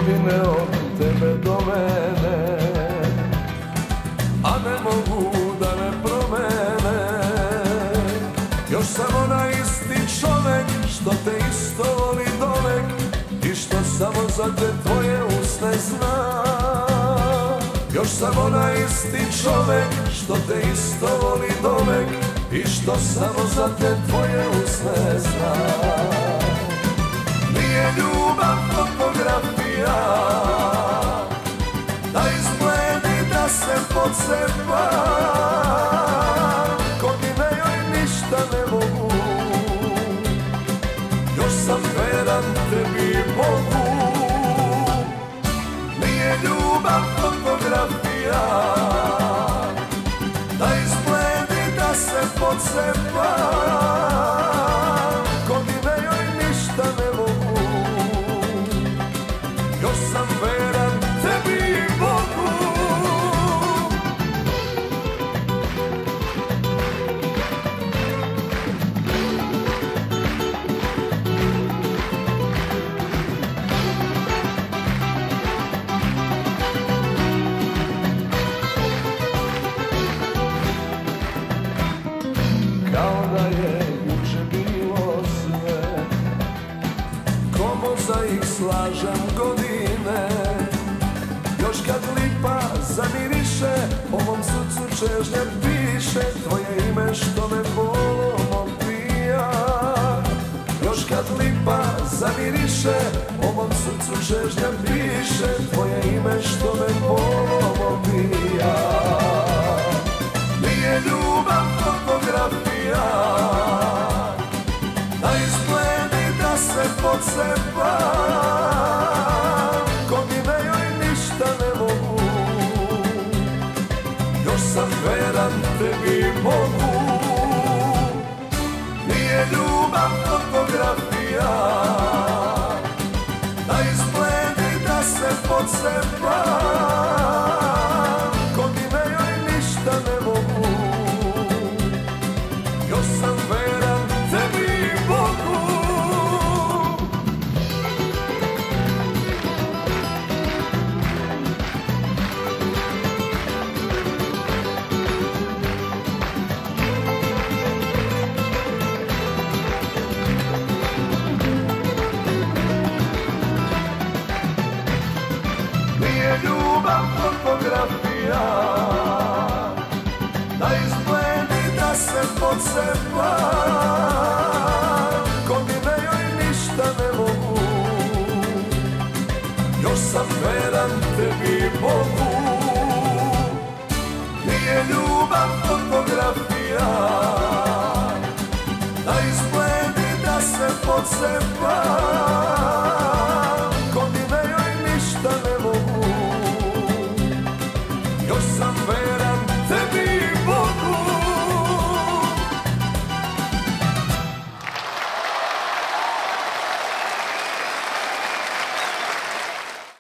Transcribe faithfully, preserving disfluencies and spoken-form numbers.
godine od tebe do mene, a ne mogu da me promene. Još sam onaj isti čovek što te isto voli dovek i što samo za te tvoje usne zna. Još sam onaj isti čovek što te isto voli dovek i što samo za te tvoje usne zna. Nije ljubav fotografija da izgledi da se pocepa, godine joj ništa ne mogu. Još sam veran tebi i Bogu. Nije ljubav fotografija da izgledi da se pocepa, godine joj ništa ne mogu. Još sam veran tebi i Bogu. Kao da je juče bilo sve, ko mozaik slažem godine. Još kad lipa zamiriše, o mom srcu čežnja piše tvoje ime što me bolom opija. Još kad lipa zamiriše, o mom srcu čežnja piše tvoje ime što me bolom opija. Nije ljubav fotografija da izgledi da se pocepa, godine joj ništa ne mogu. Još sam veran tebi i Bogu. Nije ljubav fotografija da izgledi da se pocepa, godine joj ništa ne mogu. Još sam veran tebi i Bogu. Nije ljubav fotografija da izgledi da se pocepa, godine joj ništa ne mogu. Još sam veran tebi i Bogu. Nije ljubav fotografija da izgledi da se pocepa, godine joj ništa ne mogu. Još sam